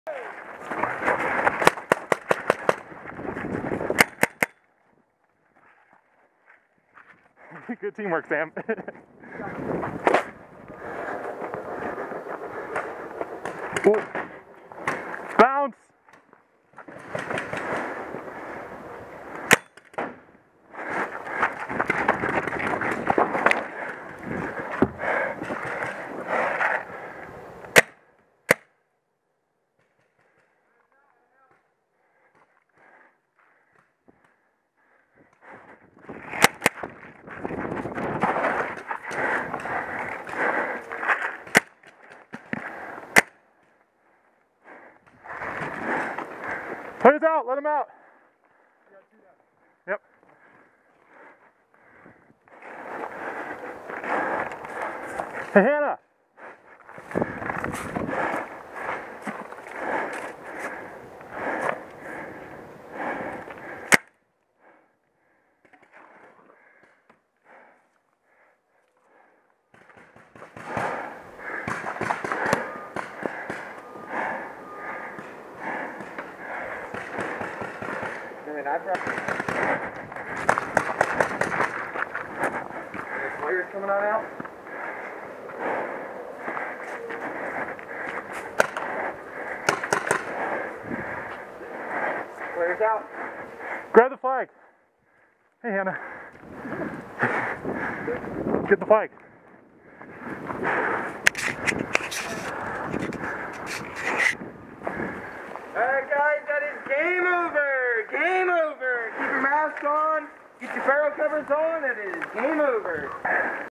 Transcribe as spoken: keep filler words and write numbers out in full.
Good teamwork, Sam. Ooh. Bounce! Players out, let him out. Yep. Hey, Hannah. I practice. Players coming on out. Players out. Grab the flag. Hey, Hannah. Get the flag. Alright guys, that is game over! Game over! Keep your mask on, get your barrel covers on, it is game over!